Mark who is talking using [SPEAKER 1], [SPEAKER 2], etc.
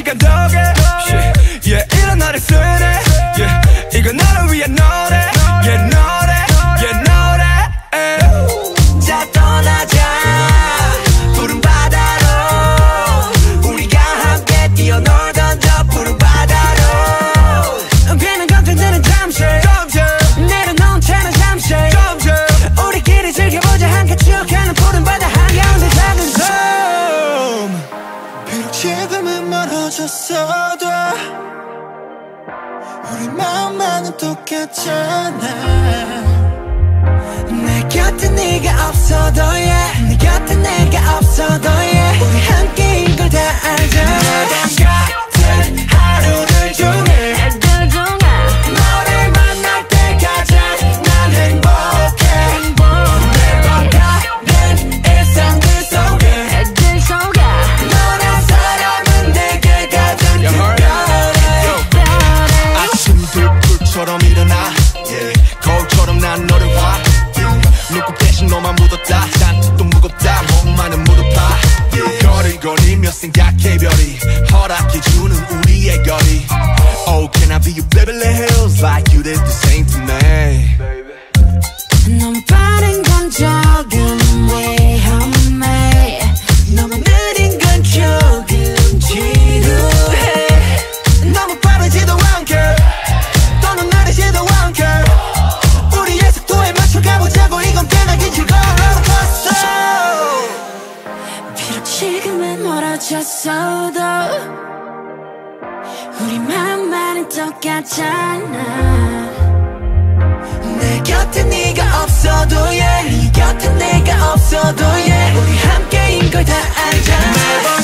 [SPEAKER 1] 감독에 yeah, 이런 노래 쓰네 yeah, 이건 너를 위한 노래 yeah, 노래 yeah, 노래 자 떠나자 푸른 바다로 우리가 함께 뛰어놀던 저 푸른 바다로 괜한 걱정들은 잠시 내려놓은 채는 잠시 우리끼리 즐겨보자 함께 추억하는 푸른 바다 한가운데 작은 섬
[SPEAKER 2] 비록 지금은 멀어졌어도 우리 마음만은 똑같잖아
[SPEAKER 1] 내 곁에 네가 없어도 yeah 내 곁에 내가 없어도 yeah 우리 함께인 걸 다 알잖아 같은 하루들 중에 너를 만날 때까지 난 행복해 매번 다른 일상들 속에 너란 사람은 내게 가장 특별해
[SPEAKER 2] 아침들 불처럼 일어나 yeah. 거울처럼 난 너를 봐 눈곱 대신 너만 묻었다 잔뜩 또 무겁다 몸만은 무릎아 거리거리며 생각해 별이 허락해주는 우리의 거리 Oh can I be your Beverly Hills like you did the same to me
[SPEAKER 1] 너무 빠른 건 조금 위험해 너무 느린 건 조금 지루해 너무 빠르지도 않게 또는 느리지도 않게 우리의 속도에 맞춰 가보자고 이건 꽤나긴 즐거운 롤러코스터 비록 지금은 멀어졌어도 우리 마음만은 똑같잖아 내 곁에 네가 없어도 yeah 네 곁에 내가 없어도 yeah 우리 함께인 걸 다 알잖아